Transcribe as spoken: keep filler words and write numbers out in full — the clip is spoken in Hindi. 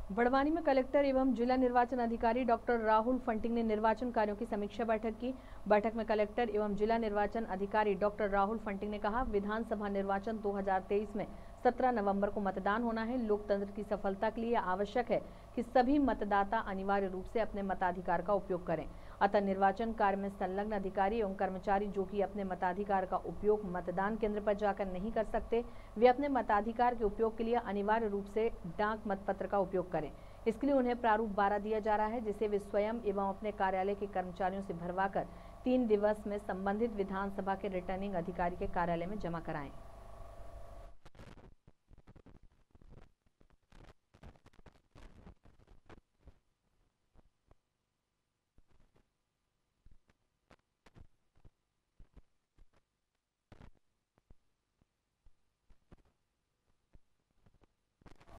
बड़वानी में कलेक्टर एवं जिला निर्वाचन अधिकारी डॉक्टर राहुल फंटिंग ने निर्वाचन कार्यों की समीक्षा बैठक की। बैठक में कलेक्टर एवं जिला निर्वाचन अधिकारी डॉक्टर राहुल फंटिंग ने कहा, विधानसभा निर्वाचन दो हज़ार तेईस में सत्रह नवंबर को मतदान होना है। लोकतंत्र की सफलता के लिए आवश्यक है कि सभी मतदाता अनिवार्य रूप से अपने मताधिकार का उपयोग करें। अतः निर्वाचन कार्य में संलग्न अधिकारी एवं कर्मचारी जो कि अपने मताधिकार का उपयोग मतदान केंद्र पर जाकर नहीं कर सकते, वे अपने मताधिकार के उपयोग के लिए अनिवार्य रूप से डाक मतपत्र का उपयोग करें। इसके लिए उन्हें प्रारूप बारह दिया जा रहा है, जिसे वे स्वयं एवं अपने कार्यालय के कर्मचारियों से भरवाकर तीन दिवस में संबंधित विधानसभा के रिटर्निंग अधिकारी के कार्यालय में जमा कराएं।